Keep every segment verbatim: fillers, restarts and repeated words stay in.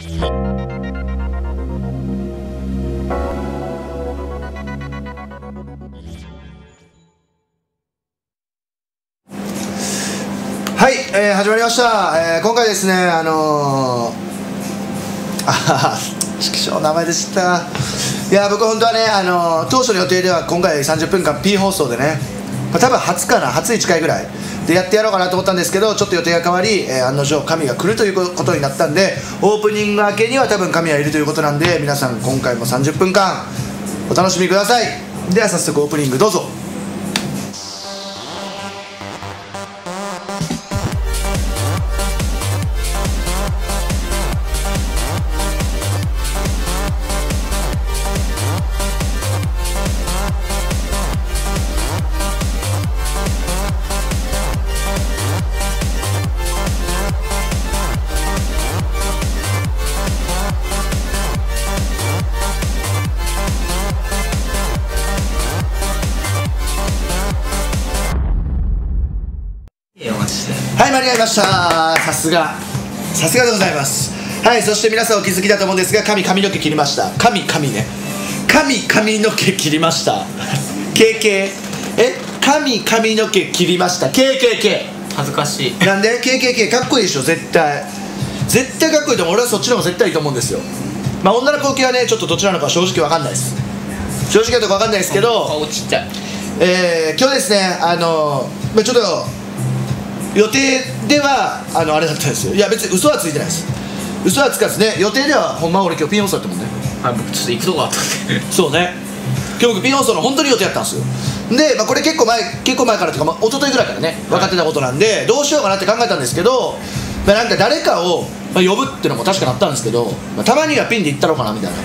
はい、えー、始まりました、えー、今回ですね、あのー、あはは指揮所名前で知った。いや僕本当はね、あのー、当初の予定では今回さんじゅっぷんかん P 放送でね、まあ、多分初かな、初に近いぐらいでやってやろうかなと思ったんですけど、ちょっと予定が変わり、えー、案の定神が来るということになったんで、オープニング明けには多分神はいるということなんで、皆さん今回もさんじゅっぷんかんお楽しみください。では早速オープニングどうぞ。はい、間に合いました。さすがさすがでございます。はい、そして皆さんお気づきだと思うんですが、髪髪の毛切りました。髪髪ね髪髪の毛切りました。 ケーケー え髪髪の毛切りました。 ケーケーケー恥ずかしい。 なんで ケーケーケー かっこいいでしょ。絶対絶対かっこいいと思う。俺はそっちの方が絶対いいと思うんですよ。まあ女の子系はねちょっとどっちなのか正直わかんないです。正直なとこわかんないですけど、 顔ちっちゃい。 えー、今日ですね、あのーまあ、ちょっと予定ではあのあれだったんですよ。いや別に嘘はついてないです。嘘はつかずね、予定ではほんまは俺今日ピン放送だったもんね。 はい、僕ちょっと行くとこあったんでそうね、今日僕ピン放送の本当に予定やったんですよ。で、まあ、これ結構前結構前からというか、まあ、一昨日ぐらいからね分かってたことなんで、はい、どうしようかなって考えたんですけど、まあ、なんか誰かを、まあ、呼ぶっていうのも確かにあったんですけど、まあ、たまにはピンで行ったろうかなみたいな、うん、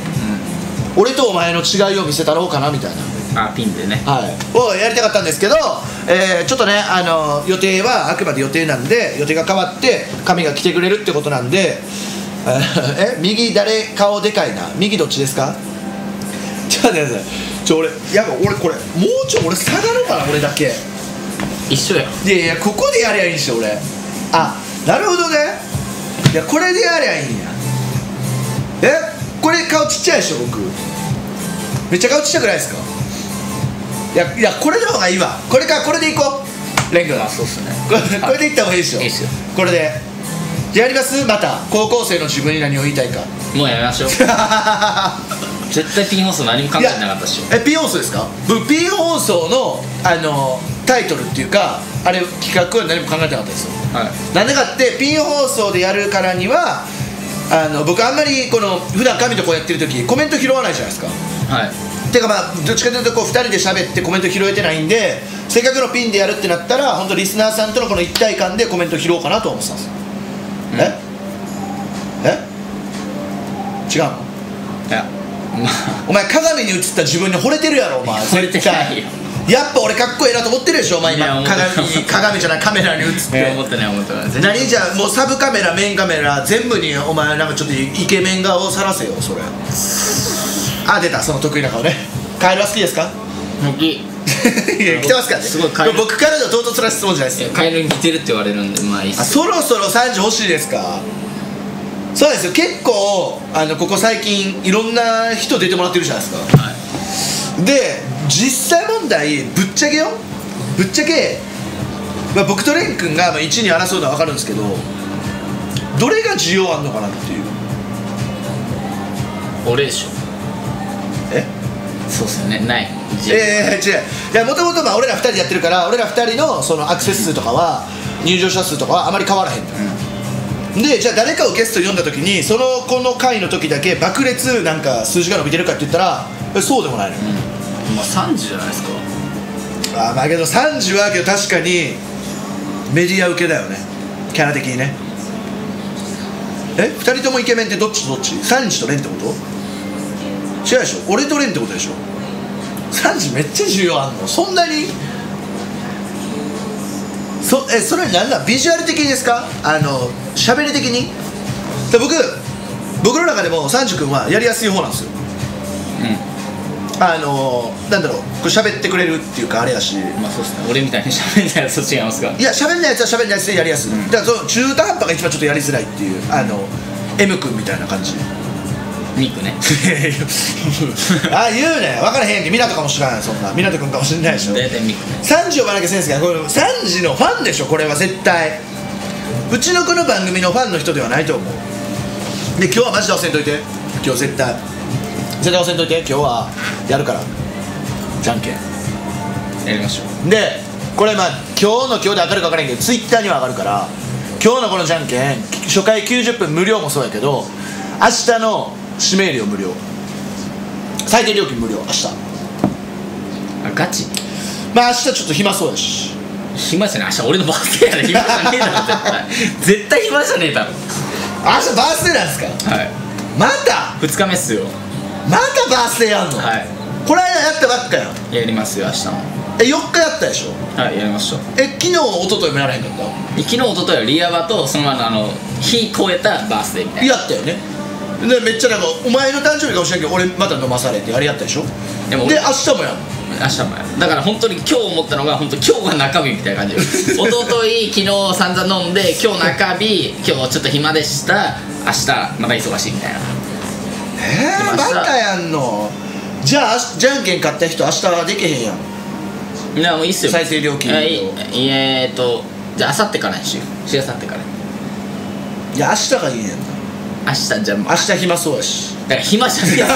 俺とお前の違いを見せたろうかなみたいな、 あピンでね、 はい、をやりたかったんですけど、えー、ちょっとね、あの予定はあくまで予定なんで、予定が変わって神が来てくれるってことなんで、え右誰顔でかいな、右どっちですか。ちょっと待ってください。ちょ俺やっぱ俺これもうちょ俺下がろうかな。俺だけ一緒や。 いやいやここでやりゃいいんですよ俺。あ、なるほどね。いやこれでやりゃいいんや。えこれ顔ちっちゃいでしょ。僕めっちゃ顔ちっちゃくないですか。いやいやこれの方がいいわ。これか、これでいこう。レン君、 あ、そうっすね。 これこれでいった方がいいでしょ。 いいっすよ。 これでじゃあやります。また高校生の自分に何を言いたいか。 もうやめましょう絶対ピン放送何も考えてなかったっしょ。 え P 放送ですか。僕 P 放送のあのタイトルっていうかあれ企画は何も考えてなかったですよ。 はい、 なんでかって P 放送でやるからにはあの僕あんまりこの普段神とこうやってる時コメント拾わないじゃないですか。 はい。 てかまあどっちかというとこうふたりで喋ってコメント拾えてないんで、せっかくのピンでやるってなったら本当リスナーさんとのこの一体感でコメント拾おうかなと思ってたんですよ。うん、ええ違うの。 いや、まあ、 お前鏡に映った自分に惚れてるやろお前。 惚れてないよ。 やっぱ俺かっこいいなと思ってるでしょお前今。鏡に鏡じゃないカメラに映って。 いや思ってない思ってない。 何じゃあもうサブカメラメインカメラ全部にお前なんかちょっとイケメン顔をさらせよそれ。あ出たその得意な顔ね。カエルは好きですか。 好き。 いや来てますからね。 すごいカエル。 僕からの唐突な質問じゃないですよ。 カエルに似てるって言われるんでまあいいっす。 あそろそろさんじ欲しいですか。そうですよ。結構あのここ最近いろんな人出てもらってるじゃないですか。はい、で実際問題ぶっちゃけよぶっちゃけ、まあ、僕とレン君がいちに争うのは分かるんですけど、どれが需要あんのかなっていう。 俺でしょ。 えそうっすよね。ない。 えー、違う。いやもともと俺らふたりでやってるから俺らふたりのそのアクセス数とかは入場者数とかはあまり変わらへん、うん、でじゃあ誰かをゲストに呼んだ時にそのこの回の時だけ爆裂なんか数字が伸びてるかって言ったらえそうでもないのよ、 うん、まあさんじゅうじゃないですか。 あまあけどさんじゅうはけど確かにメディア受けだよねキャラ的にね。えふたりともイケメンってどっちとどっち。さんじとレンってこと。違うでしょ。俺とレンってことでしょ。さんじめっちゃ重要あんのそんなに。そえそれなんだビジュアル的にですか。あの喋り的に。で僕僕の中でもさんじ君はやりやすい方なんですよ。うん、あのなんだろうこれ喋ってくれるっていうかあれやし。 まあそうですね。俺みたいに喋んないやつと違いますか。 いや喋んないやつは喋んないやつでやりやすい、うん、だからその中途半端が一番ちょっとやりづらいっていう。あの M 君みたいな感じミクねあ言うね分からへんけど湊かもしれないそんな湊君かもしれないでしょ大体ミクねさんじ呼ばなきゃせんすけどこれさんじのファンでしょこれは絶対うちのこの番組のファンの人ではないと思うで今日はマジで忘れんといて今日絶対絶対忘れんといて今日はやるからじゃんけんやりましょう。 でこれまあ今日の今日で上がるか分からんけどツイッターには上がるから今日のこのじゃんけん初回きゅうじゅっぷん無料もそうやけど明日の指名料無料最低料金無料明日あガチまあ明日ちょっと暇そうやし暇じゃない明日俺のバースデーやで暇じゃねえだろ絶対絶対暇じゃねえだろ明日バースデーなんですかはいまたふつかめっすよ。 またバースデーやんのはいこの間やったばっかやんやりますよ明日も。 えよっかやったでしょはいやりましょう。 え昨日一昨日もやらへんかった昨日一昨日はリアバとそのままあの日超えたバースデーみたいな。 やったよねでめっちゃなんかお前の誕生日かもしれんけど俺また飲まされてあれやったでしょでも俺で明日もやんの明日もやるだから本当に今日思ったのが本当今日が中日みたいな感じ一昨日昨日散々飲んで今日中日今日ちょっと暇でした明日また忙しいみたいな。 えー、またやんのじゃあじゃんけん買った人明日はできへんやんいやもういいっすよ再生料金いやいいえーっとじゃあ明後日からにしようしあさってからいや明日がいいねんな明日じゃあもう明日暇そうやしだから暇じゃねえよ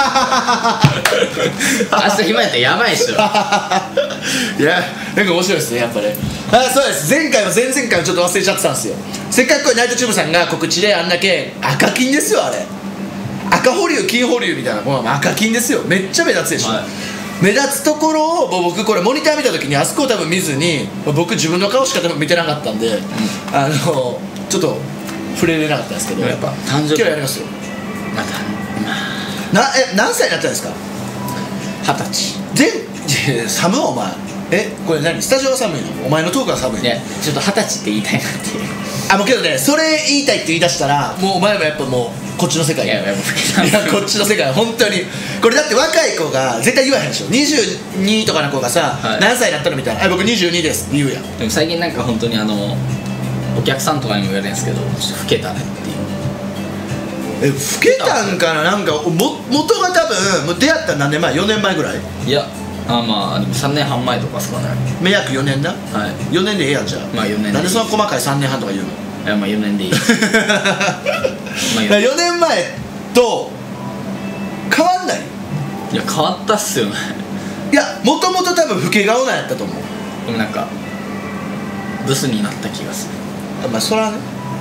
明日暇やったらやばいっしょいやなんか面白いですねやっぱねあそうです前回も前々回もちょっと忘れちゃってたんですよせっかくこれナイトチューブさんが告知であんだけ赤金ですよあれ赤保留金保留みたいなもう赤金ですよめっちゃ目立つでしょ、はい、目立つところを僕これモニター見た時にあそこを多分見ずに僕自分の顔しか多分見てなかったんで、うん、あのちょっと触れれなかったんですけどやっぱ誕生日今日やりますよまたなえ何歳になったんですか二十歳で寒いお前えこれ何スタジオが寒いのお前のトークが寒いのいやちょっと二十歳って言いたいなっていうあもうけどねそれ言いたいって言い出したらもうお前もやっぱもうこっちの世界いやいやもういやこっちの世界本当にこれだって若い子が絶対言わへんでしょにじゅうにとかの子がさ、はい、何歳になったのみたいなあ僕にじゅうにですって言うやんでも最近なんか本当にあのお客さんとかにも言われるんですけどちょっと老けたねっていうえ老けたんかななんかも元が多分もう出会ったら何年前よねんまえぐらいいやあまあでもさんねんはん前とかですかね目約よねんだはいよねんでええやんじゃあまあよねんでなんでその細かいさんねんはんとか言うのいやまあよねんでいいまあよねんまえと変わんないいや変わったっすよねいやもともと多分老け顔なんやったと思うでもなんかブスになった気がするあまあそらね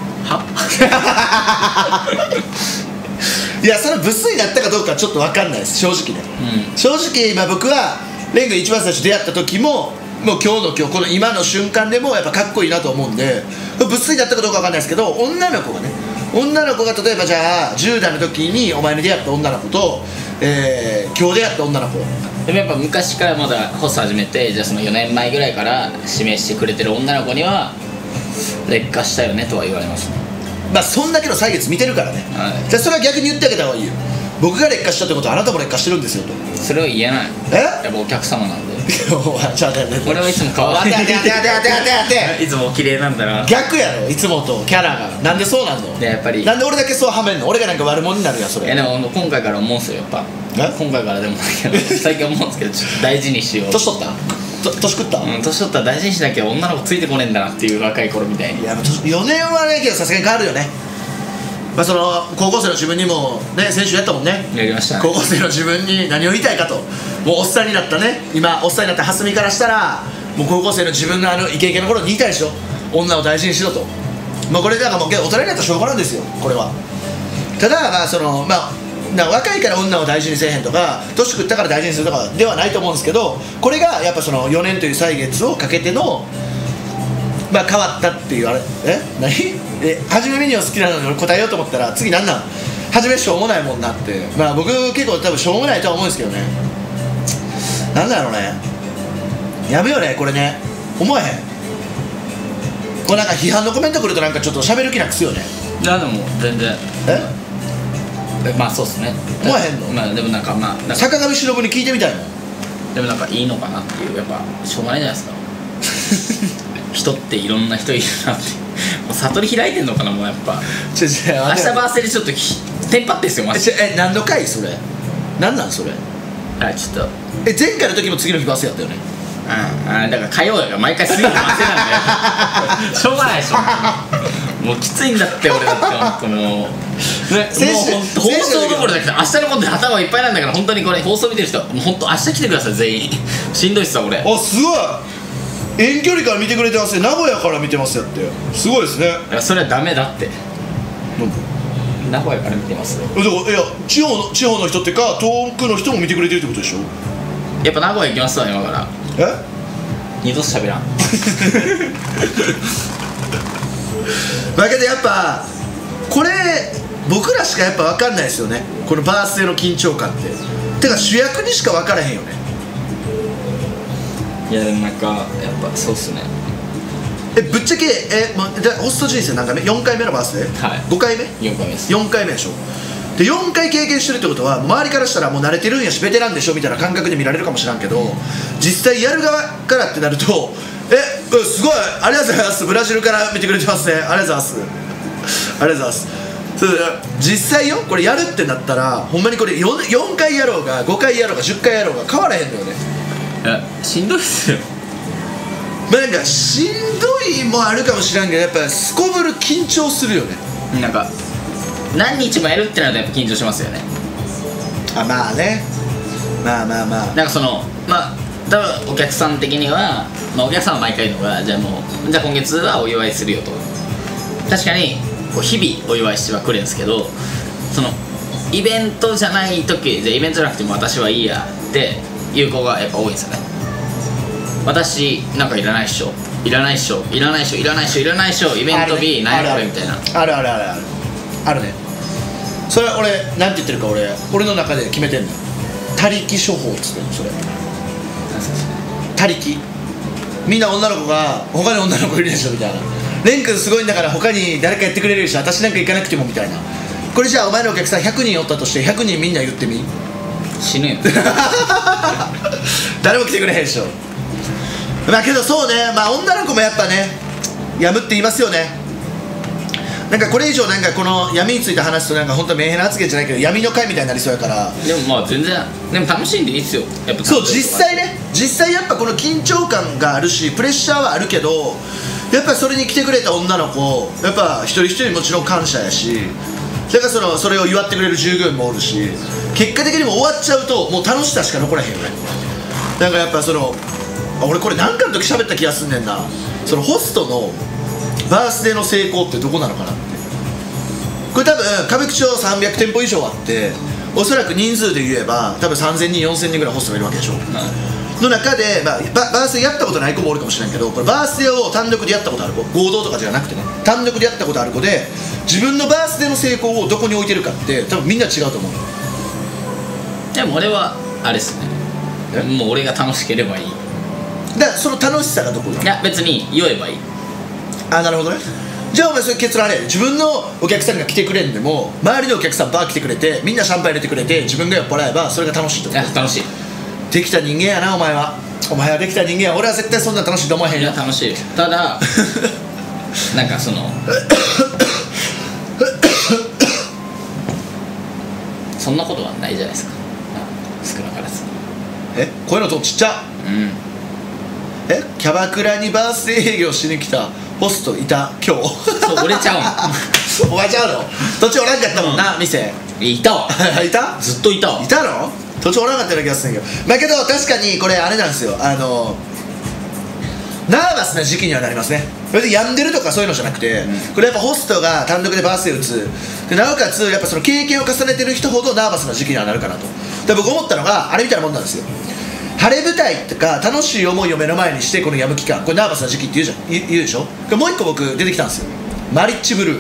はいやそれブスになったかどうかはちょっと分かんないです正直ね、うん、正直今僕はレンが一番最初出会った時ももう今日の今日この今の瞬間でもやっぱかっこいいなと思うんでブスになったかどうか分かんないですけど女の子がね女の子が例えばじゃあじゅう代の時にお前に出会った女の子と、えー、今日出会った女の子でもやっぱ昔からまだホスト始めてじゃあそのよねんまえぐらいから指名してくれてる女の子には劣化したよねとは言われますねまあそんだけの歳月見てるからね、はい、じゃあそれは逆に言ってあげた方がいいよ僕が劣化したってことはあなたも劣化してるんですよとそれは言えないえやっぱお客様なんでちょっと待って俺はいつも可愛い待って待って待って待って待っていつもお綺麗なんだな逆やろいつもとキャラがなんでそうなんのでやっぱりなんで俺だけそうはめんの俺がなんか悪者になるやんそれいやでも今回から思うんすよやっぱ今回からでもないけど最近思うんですけどちょっと大事にしよう年取った年食った、 うん、年取ったら大事にしなきゃ女の子ついてこねえんだなっていう若い頃みたいにいやよねんはねけどさすがに変わるよねまあその高校生の自分にもね先週やったもんねやりましたね高校生の自分に何を言いたいかともうおっさんになったね今おっさんになった蓮見からしたらもう高校生の自分のあのイケイケの頃に言いたいでしょ女を大事にしろとまあこれだからもう大人になったらしょうがないんですよこれはただまあそのまあな若いから女を大事にせえへんとか年食ったから大事にするとかではないと思うんですけどこれがやっぱそのよねんという歳月をかけてのまあ変わったっていうあれえ何え初めメニュー好きなのに俺答えようと思ったら次なんなん初めしょうもないもんなってまあ僕結構多分しょうもないとは思うんですけどねなんだろうねやめようねこれね思えへんこれなんか批判のコメント来るとなんかちょっと喋る気なくすよねいやでも全然えまあそうっすね思わへんのまあでもなんかまあ坂上忍に聞いてみたいもんでもなんかいいのかなっていうやっぱしょうがないじゃないですか人っていろんな人いるなって悟り開いてんのかなもうやっぱ。 ちょちょ明日バースデーでちょっとひテンパってんすよマジで。 え何の回それ、何なんそれ。 あちょっとえ前回の時も次の日バースデーやったよね。 うんあだから火曜やから毎回水曜の汗なんだよしょうがないでしょもうきついんだって俺だってほんともうね、 先週もうほんと放送どころじゃなくて明日のことで頭いっぱいなんだから本当にこれ放送見てる人もう本当明日来てください全員しんどいっすわ俺。 あすごい遠距離から見てくれてますね。名古屋から見てますよってすごいですね。 いやそれはダメだって。 なんで名古屋から見てますよ。 だからいや地方の地方の人ってか遠くの人も見てくれてるってことでしょ。 やっぱ名古屋行きますわ今から。 え二度と喋らんだけどやっぱこれ僕らしかやっぱ分かんないですよね、このバースデーの緊張感って。てか主役にしか分からへんよね。 いやでもなんかやっぱそうっすね。 えぶっちゃけえ、ま、じゃあホスト人生何回目？よんかいめのバースデー、はい、ごかいめ？ よんかいめです。 よんかいめでしょ。でよんかい経験してるってことは周りからしたらもう慣れてるんやしベテランでしょみたいな感覚で見られるかもしらんけど、実際やる側からってなるとえうんすごいありがとうございます、ブラジルから見てくれてますね、ありがとうございますありがとうございます。そう実際よこれやるってなったらほんまにこれ 4, 4回やろうがごかいやろうがじゅっかいやろうが変わらへんのよね。 いやしんどいっすよ。 まあなんかしんどいもあるかもしらんけどやっぱすこぶる緊張するよね。 なんか何日もやるってなるとやっぱ緊張しますよね。 あまあねまあまあまあなんかそのまあ多分お客さん的には、まあ、お客さんは毎回のがじゃあもうじゃあ今月はお祝いするよと。確かにこう日々お祝いしてはくれるんですけど、そのイベントじゃない時じゃあイベントじゃなくても私はいいやっていう子がやっぱ多いんですよね。私なんかいらないっしょいらないっしょいらないっしょいらないっしょいらないっしょイベント B 何やこれみたいな。 あるあるあるあるあるね。それ俺なんて言ってるか俺俺の中で決めてんの。他力処方っつってんのそれ。他力みんな女の子が他に女の子いるでしょみたいな。レン君すごいんだから他に誰かやってくれるでしょ私なんか行かなくてもみたいな。これじゃあお前のお客さんひゃくにんおったとしてひゃくにんみんな言ってみ死ぬよ誰も来てくれへんでしょ。まあけどそうね、まあ女の子もやっぱねやむって言いますよね。なんかこれ以上なんかこの闇について話すとなんか本当メンヘラ発言じゃないけど闇の会みたいになりそうやから。 でもまあ全然でも楽しんでいいっすよやっぱ。 そう実際ね実際やっぱこの緊張感があるしプレッシャーはあるけどやっぱそれに来てくれた女の子やっぱ一人一人もちろん感謝やし、だからそのそれを祝ってくれる従業員もおるし結果的にも終わっちゃうともう楽しさしか残らへんよね。なんかやっぱその俺これ何かの時喋った気がすんねんな。そのホストのバースデーの成功ってどこなのかなって。これ多分歌舞伎町さんびゃくてんぽ以上あっておそらく人数で言えば多分さんぜんにんよんせんにんぐらいホストがいるわけでしょ、はい、の中で、まあ、バ, バースデーやったことない子もおるかもしれないけどこれバースデーを単独でやったことある子合同とかじゃなくてね単独でやったことある子で自分のバースデーの成功をどこに置いてるかって多分みんな違うと思う。 でも俺はあれっすねもう俺が楽しければいい。 だからその楽しさがどこだ。 いや別に酔えばいい。 あなるほどね。じゃあお前それ結論あれ自分のお客さんが来てくれんでも周りのお客さんバー来てくれてみんなシャンパン入れてくれて自分が酔っ払えばそれが楽しいってこと。 いや楽しい。 できた人間やなお前は。お前はできた人間や。俺は絶対そんな楽しいと思わへんよ。 いや楽しい。ただなんかそのそんなことはないじゃないですか少なからず。 えこういうのとちっちゃうんえキャバクラにバースデー営業しに来たホストいた今日そう俺ちゃうのお前ちゃうの途中おらんかったもんな、うん、店いたわいたずっといたわいたの途中おらんかったような気がするんだけどだけど確かにこれあれなんですよあのナーバスな時期にはなりますね。それで病んでるとかそういうのじゃなくて、うん、これやっぱホストが単独でバースデー打つでなおかつやっぱその経験を重ねてる人ほどナーバスな時期にはなるかなと。で僕思ったのがあれみたいなもんなんですよ。晴れ舞台とか楽しい思いを目の前にしてこの病む期間これナーバスな時期って言うじゃん 言, 言うでしょ。これもう一個僕出てきたんですよマリッジブルー。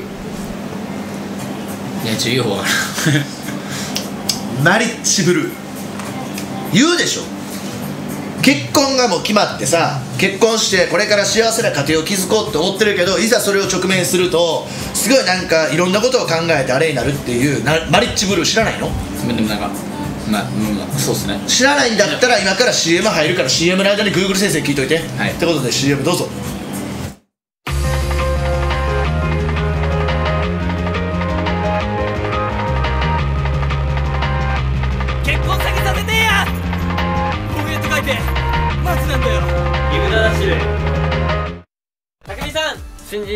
いやちょっとよくわからんマリッジブルー言うでしょ。結婚がもう決まってさ結婚してこれから幸せな家庭を築こうって思ってるけどいざそれを直面するとすごいなんかいろんなことを考えてあれになるっていうなマリッジブルー知らないの。 でもなんかまあ、うん、そうっすね。 知らないんだったら今から シーエム 入るから シーエム の間に Google 先生聞いといて、はい、ってことで シーエム どうぞ。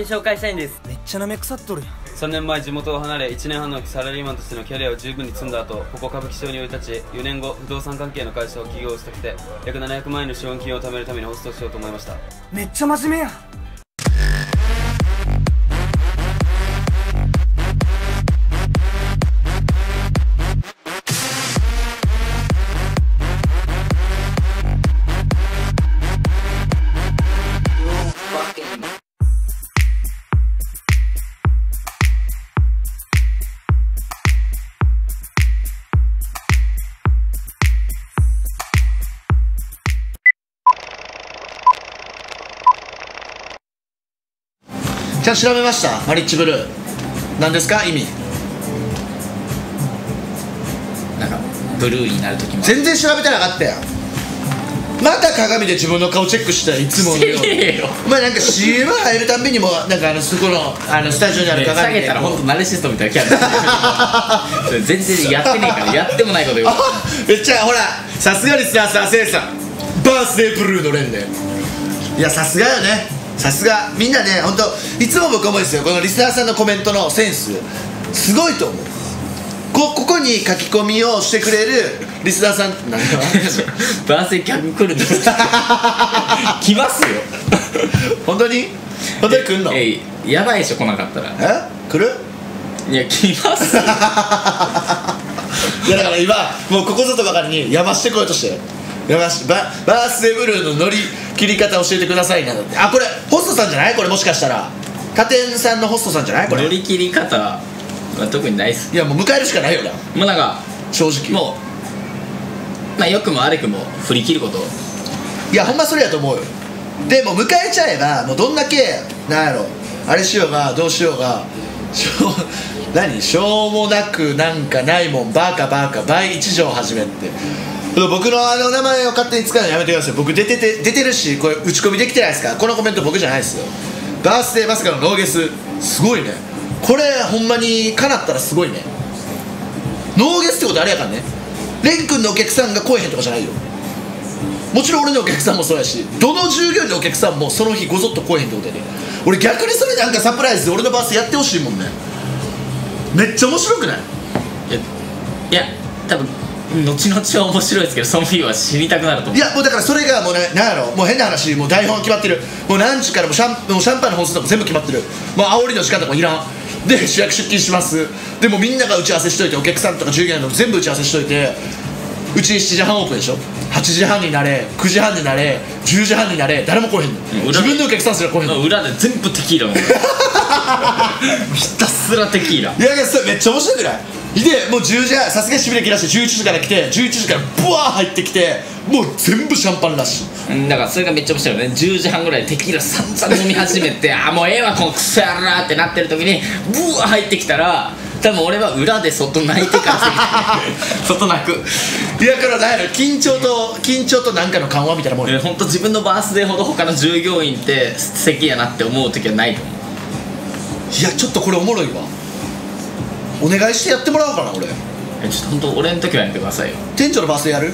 人紹介したいんです。 めっちゃなめ腐っとるやん。 さんねんまえ地元を離れいちねんはんのサラリーマンとしてのキャリアを十分に積んだ後、ここ歌舞伎町に降り立ち、よねんご不動産関係の会社を起業したくて約ななひゃくまんえんの資本金を貯めるためにホストをしようと思いました。 めっちゃ真面目やん。 ちゃんと調べました。マリッジブルー何ですか意味。 なんかブルーになる時も全然調べてなかったやん。また鏡で自分の顔チェックしたらいつものようにお前なんか シーエム 入るたんびにもなんかあのそこのあのスタジオにある鏡で下げたら本当ナルシストみたいなキャラそれ全然やってねえからやってもないこと言うめっちゃほらさすがリスナーさんせいさんバースデーブルーの連ね。いやさすがよね、さすがみんなね。本当いつも僕思うんですよ、このリスナーさんのコメントのセンスすごいと思う。こ, ここに書き込みをしてくれるリスナーさん何かバースデー客来るんです来ますよ本当に本当に来んの。 ええやばいでしょ来なかったら。 え来る。 いや来ますよいやだから今もうここぞとばかりにやましてこようとしてやまし バ, バースデーブルーの乗り切り方教えてくださいなのって。あこれホストさんじゃないこれ。もしかしたら他店さんのホストさんじゃないこれ。 乗り切り方は特にないっす。 いやもう迎えるしかないよなもうなんか正直。 もうまあ良くも悪くも振り切ること。 いやほんまそれやと思うよ。でも迎えちゃえばもうどんだけなんやろあれしようがどうしようがしょう何しょうもなくなんかないもんバカバカ倍一条始めって僕のあの名前を勝手に使うのやめてください。僕出てて出てるしこれ打ち込みできてないですか。このコメント僕じゃないですよ。バースデーまさかのノーゲスすごいね。これほんまに叶ったらすごいね。ノーゲスってことあれやからね。レン君のお客さんが来えへんとかじゃないよ。もちろん俺のお客さんもそうやしどの従業員のお客さんもその日ごぞっと来えへんってことやね。俺逆にそれなんかサプライズで俺のバースデーやってほしいもんね。めっちゃ面白くない。 いやいや多分後々は面白いですけどその日は知りたくなると思う。 いやもうだからそれがもうねなんやろもう変な話もう台本決まってる。もう何時からもうシャンもうシャンパンの本数とか全部決まってる。もう煽りの時間とかもいらんで主役出勤します。でもみんなが打ち合わせしといてお客さんとか従業員の全部打ち合わせしといてうちしちじはんオープンでしょ。はちじはんになれくじはんになれじゅうじはんになれ誰も来へんの。自分のお客さんすら来へんの。 裏で全部テキーラ飲むひたすらテキーラ。 いやいやそれめっちゃ面白くない。でもうじゅうじはんさすがにしびれ切らしてじゅういちじから来てじゅういちじからブワー入ってきてもう全部シャンパンラッシュ。 だからそれがめっちゃ面白いよね。じゅうじはんぐらいテキーラ散々飲み始めてああもうええわこのクソやろなってなってる時にブワー入ってきたら多分俺は裏で外泣いてから外泣く。 いやからなんやろ緊張と緊張となんかの緩和みたいなもんや。 本当自分のバースデーほど他の従業員って素敵やなって思う時はないと思う。 いやちょっとこれおもろいわ。お願いしてやってもらおうかな俺。 えちょっと本当俺の時はやめてくださいよ。 店長のバースデーやる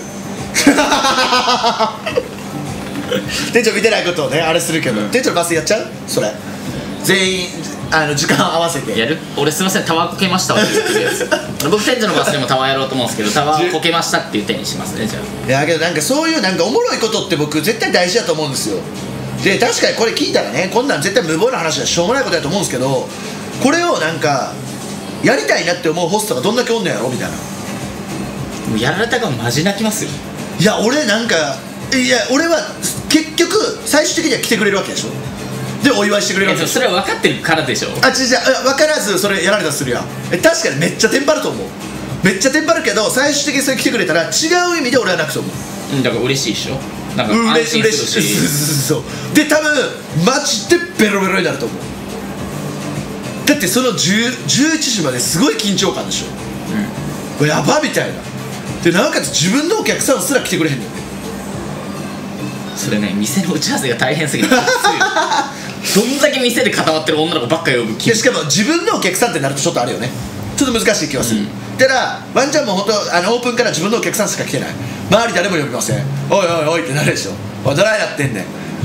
店長見てないことをねあれするけど、うん、店長のバースデーやっちゃうそれ全員あの時間合わせてやる。俺すいませんタワーこけましたって言ってるやつ僕店長のバースデーもタワーやろうと思うんですけどタワーこけましたっていう手にしますねじゃあ。 いやけどなんかそういうなんかおもろいことって僕絶対大事だと思うんですよ。で確かにこれ聞いたらねこんなん絶対無謀な話はしょうもないことだと思うんですけどこれをなんかやりたいなって思うホストがどんだけおんのやろみたいな。 もうやられたがマジ泣きますよ。 いや俺なんかいや俺は結局最終的には来てくれるわけでしょ。でお祝いしてくれるわけでしょ。 それは分かってるからでしょ。 あ違う違う分からずそれやられたとするやん。え確かにめっちゃテンパると思う。めっちゃテンパるけど最終的にそれ来てくれたら違う意味で俺は泣くと思う。 うんだから嬉しいでしょ。なんか安心するし嬉しいそうで多分マジでベロベロになると思う。だってそのじゅう、じゅういちじまですごい緊張感でしょ、うん、やばみたいな。でなおかつ自分のお客さんすら来てくれへんのよ。 それね店の打ち合わせが大変すぎてどんだけ店で固まってる女の子ばっか呼ぶ気。 しかも自分のお客さんってなるとちょっとあるよね。ちょっと難しい気がする、うん、ただワンちゃんも本当あのオープンから自分のお客さんしか来てない周り誰も呼びません。おいおいおいってなるでしょ。おいどないなってんねん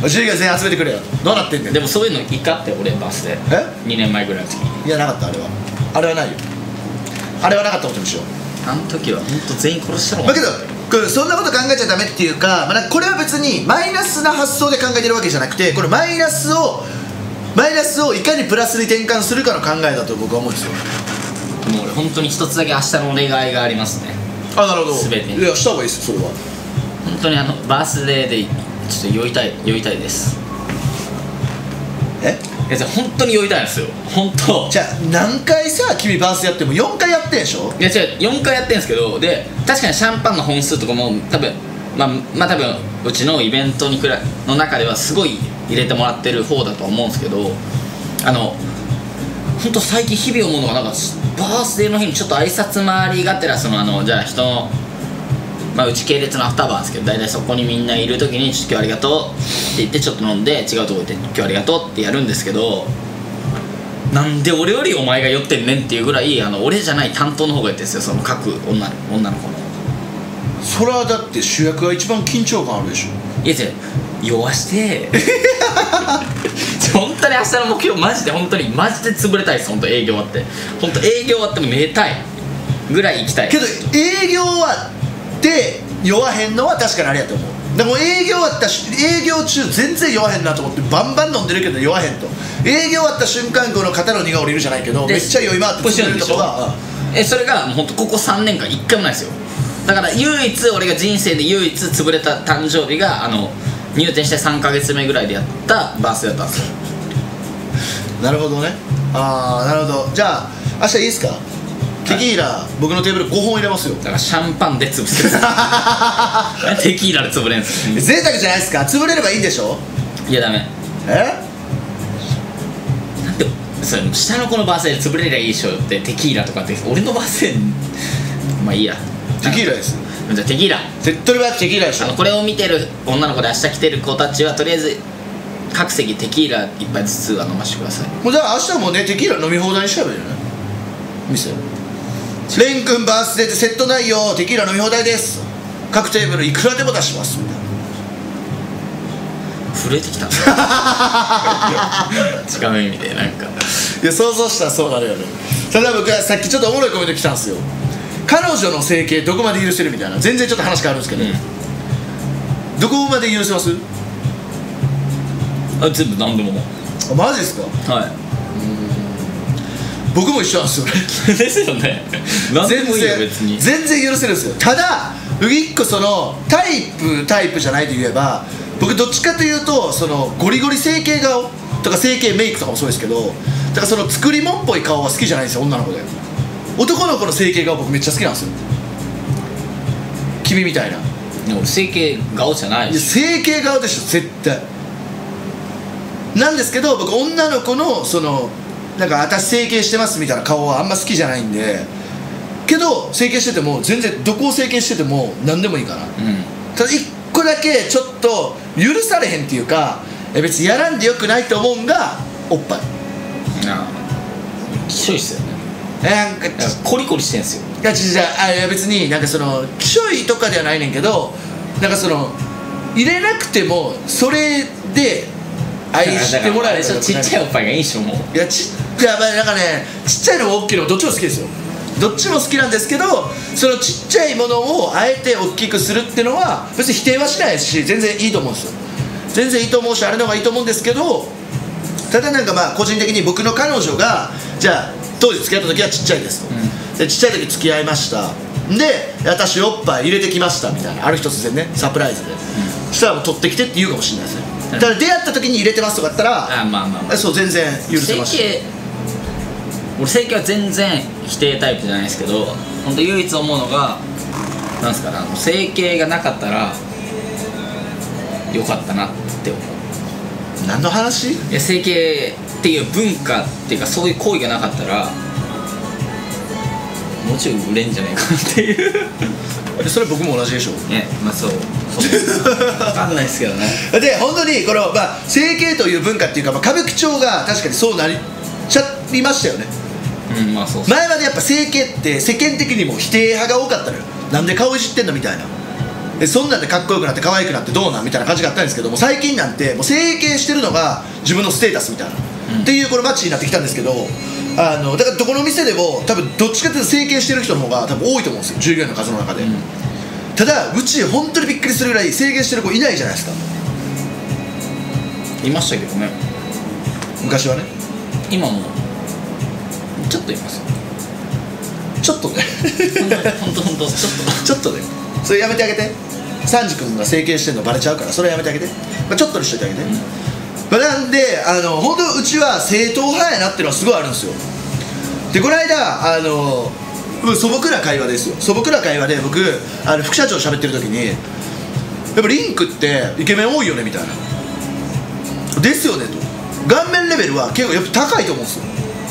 ジュニア全員集めてくれよ。どうなってんねん。 でもそういうの一回あって俺バースでえにねんまえぐらいの時に。 いやなかった。あれはあれはないよ。あれはなかったことにしよう。 あの時は本当全員殺したもん。 だけどこれそんなこと考えちゃダメっていうか、まあ、これは別にマイナスな発想で考えてるわけじゃなくて、これマイナスをマイナスをいかにプラスに転換するかの考えだと僕は思うんですよ。 もう俺本当に一つだけ明日のお願いがありますね。 あ、なるほど。 全てにいやした方がいいですそれは。 本当にあのバースデーでちょっと酔いたい酔いたいです。 えいやじゃあ本当に酔いたいんですよ本当。 じゃあ何回さ君バースやってもよんかいやってんでしょ。 いや違うよんかいやってんですけど、で確かにシャンパンの本数とかも多分まあまあ多分うちのイベントにくらいの中ではすごい入れてもらってる方だとは思うんですけど、あの本当最近日々思うのがなんかバースデーの日にちょっと挨拶回りがてらそのあのじゃあ人のまあうち系列のアフターバーですけど、大体そこにみんないる時にちょっと今日ありがとうって言ってちょっと飲んで違うとこ行って今日ありがとうってやるんですけど、なんで俺よりお前が酔ってんねんっていうぐらいあの俺じゃない担当の方がやってるんですよ、その各女の女の子の。 それはだって主役が一番緊張感あるでしょ。 いや違う酔わして本当に明日の目標マジで本当にマジで潰れたいです。本当営業終わって本当営業終わっても寝たいぐらい行きたいけど営業終わって酔わへんのは確かにあれやと思う。でも営業終わったし営業中全然酔わへんなと思ってバンバン飲んでるけど酔わへんと、営業終わった瞬間この肩の荷が下りるじゃないけどめっちゃ酔い回って潰れるとこが、 えそれがもう本当ここさんねんかんいっかいもないですよ。だから唯一俺が人生で唯一潰れた誕生日があの入店してさんかげつめぐらいでやったバースデーだったんですよ。 なるほどね。ああなるほど。じゃあ明日いいですか。テキーラ僕のテーブルごほん入れますよ。 だからシャンパンで潰すテキーラで潰れんすよ贅沢じゃないですか。潰れればいいんでしょ。 いやダメ。 えなんでそれ下の子のバースデーで潰れりゃいいでしょってテキーラとかって俺のバースデーまあいいやテキーラです。 じゃあテキーラ手っ取り早くテキーラでしょ。 あのこれを見てる女の子で明日来てる子たちはとりあえず各席テキーラ一杯ずつは飲ませてください。 もうじゃあ明日もねテキーラ飲み放題にしちゃえばいいよね。店レン君バースデーでセット内容テキーラ飲み放題です、各テーブルいくらでも出しますみたいな。 震えてきた違う意味でなんかいや想像したらそうなるよね。ただ僕はさっきちょっとおもろいコメント来たんですよ。彼女の整形どこまで許せるみたいな。全然ちょっと話変わるんですけど、うん、どこまで許せます？ あ全部何でも。 あマジですか。 はい。 僕も一緒なんですよねですよね。何でもいいよ別に。 全然許せるんですよ。ただ一個そのタイプタイプじゃないと言えば、僕どっちかというとそのゴリゴリ整形顔とか整形メイクとかもそうですけど、だからその作り物っぽい顔は好きじゃないんですよ女の子で。男の子の整形顔僕めっちゃ好きなんですよ。君みたいな。 でも整形顔じゃないいやし。 整形顔でしょ絶対。なんですけど僕女の子のそのなんか私整形してますみたいな顔はあんま好きじゃないんで、けど整形してても全然どこを整形してても何でもいいから、うん、ただ一個だけちょっと許されへんっていうか別にやらんでよくないと思うんがおっぱい。 ああきしょいっすよね。 なんかコリコリしてんすよ。 いやちじゃあいや別になんかそのきしょいとかではないねんけど、なんかその入れなくてもそれで愛してもらえる。 ちっちゃいおっぱいがいいでしょもう。 いやちいやまあなんかねちっちゃいのも大きいのもどっちも好きですよ。どっちも好きなんですけど、そのちっちゃいものをあえて大きくするっていうのは別に否定はしないし全然いいと思うんですよ。全然いいと思うしあれの方がいいと思うんですけど、ただなんかまあ個人的に僕の彼女がじゃあ当時付き合った時はちっちゃいですと、うん、でちっちゃい時付き合いましたで私おっぱい入れてきましたみたいな、ある日突然ねサプライズで、うん、そしたらもう取ってきてって言うかもしれないですね。だから出会った時に入れてますとかだったらあまあまあ、まあ、 そう全然許せます。 整形俺整形は全然否定タイプじゃないですけど、本当唯一思うのがなんすかね、あの整形がなかったらよかったなって思う。 何の話？ いや整形っていう文化っていうかそういう行為がなかったらもちろん売れんじゃないかなっていうそれ僕も同じでしょ。 ね、まあそうそう分かんないですけどね。 で本当にこの、まあ、整形という文化っていうか、まあ、歌舞伎町が確かにそうなりちゃいましたよね。 うん、まあそうそう。 前までやっぱ整形って世間的にも否定派が多かったのよ。なんで顔いじってんのみたいな。 でそんなんでかっこよくなって可愛くなってどうなんみたいな感じがあったんですけども、最近なんてもう整形してるのが自分のステータスみたいな、うん、っていうこのマッチになってきたんですけど、あのだからどこの店でも多分どっちかというと整形してる人の方が多分多いと思うんですよ、従業員の数の中で、うん、ただうち本当にびっくりするぐらい整形してる子いないじゃないですか。 いましたけどね、 昔はね。 今もちょっといますよ。 ちょっとね本当本当ちょっとちょっとね、それやめてあげて。サンジ君が整形してるのバレちゃうから、それやめてあげて、まあ、ちょっとにしといてあげて、うん、まあ、なんであの本当うちは正統派やなっていうのはすごいあるんですよ。でこの間あの素朴な会話ですよ、素朴な会話で僕あの副社長と喋ってる時に、やっぱリンクってイケメン多いよねみたいな、ですよねと、顔面レベルは結構やっぱ高いと思うんですよ。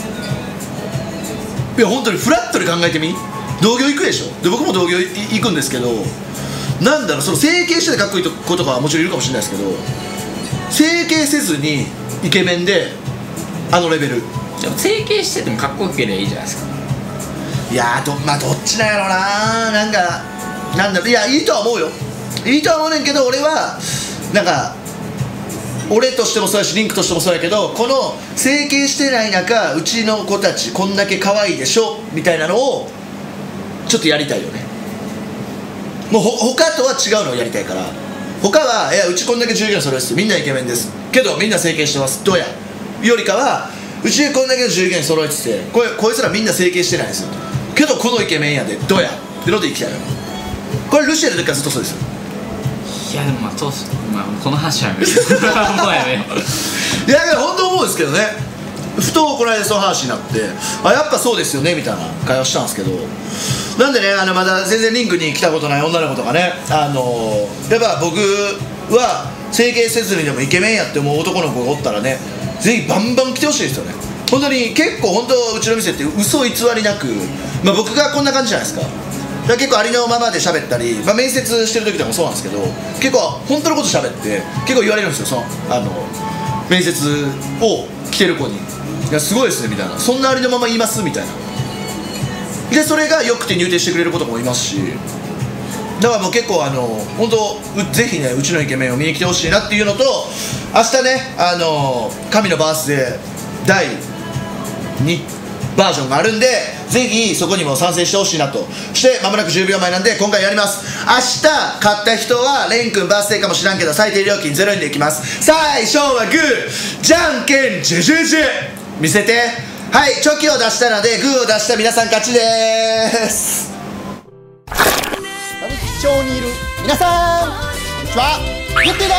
いや本当にフラットに考えてみ、同業行くでしょ。で僕も同業行くんですけど、なんだろう、その整形しててかっこいい子とかはもちろんいるかもしれないですけど、整形せずにイケメンであのレベル。 でも整形しててもかっこよければいいじゃないですか。 いやーど、まあ、どっちなんやろうな、なんかなんだろう、いやいいとは思うよ、いいとは思うねんけど、俺はなんか俺としてもそうやしリンクとしてもそうやけど、この整形してない中うちの子たちこんだけ可愛いでしょみたいなのをちょっとやりたいよね。もうほ他とは違うのをやりたいから、他はいやうちこんだけ従業員それです、みんなイケメンですけどみんな整形してますどうやよりかは、うちでこんだけの従業員揃えてて こ, こいつらみんな整形してないですけどこのイケメンやでどうやってのでいきたいよ。これルシエルの時からずっとそうですよ。 いやでもまあそうっす、まあ、この話はやめようもうやめよういやだから本当思うんですけどね、ふとこの間その話になって、あやっぱそうですよねみたいな会話したんですけど、なんでね、あのまだ全然リンクに来たことない女の子とかね、あのー、やっぱ僕は整形せずにでもイケメンやって思う男の子がおったらね、ぜひバンバン来てほしいですよね。本当に結構本当うちの店って嘘偽りなく、まあ、僕がこんな感じじゃないですか。だから結構ありのままで喋ったり、まあ、面接してる時でもそうなんですけど、結構本当のこと喋って結構言われるんですよ、そのあの面接を来てる子に、いやすごいですねみたいな、そんなありのまま言いますみたいな。でそれがよくて入店してくれることもいますし、だからもう結構あの本当ぜひねうちのイケメンを見に来てほしいなっていうのと、明日ねあの神のバースデーだいにバージョンがあるんで、ぜひそこにも参戦してほしいなと。そして間もなくじゅうびょうまえなんで今回やります。明日買った人はレン君バースデーかもしらんけど最低料金ゼロえんでいきます。最初はグーじゃんけんジェジェジェ見せて。はい、チョキを出したのでグーを出した皆さん勝ちでーす。 歌舞伎町にいる皆さんこんにちは、ゆってぃ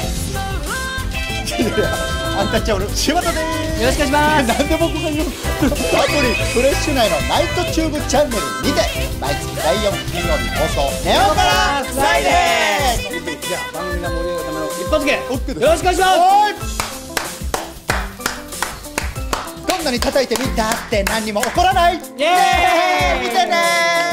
でーすアンタッチャブル柴田でーす。 よろしくお願いします。 なんで僕が言うアプリフレッシュ内のナイトチューブチャンネルにて毎月だいよん金曜日放送ネオからフライデー。 じゃあ番組が盛り上がるための一発芸よオッケーです。 ろしくお願いします。 どんなに叩いてみたって何にも起こらない。イエーイ見てねー。